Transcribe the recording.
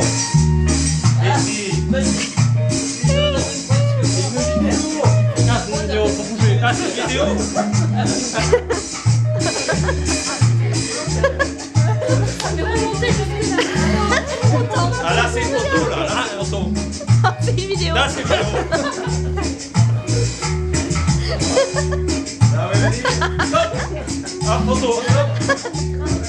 Merci. Ah, c'est une vidéo, faut bouger. Ah, c'est une vidéo. Ah là, c'est une photo, là. Là, photo. C'est une vidéo. Là, c'est vidéo. Ah, vas-y. Hop. Ah, photo. Hop.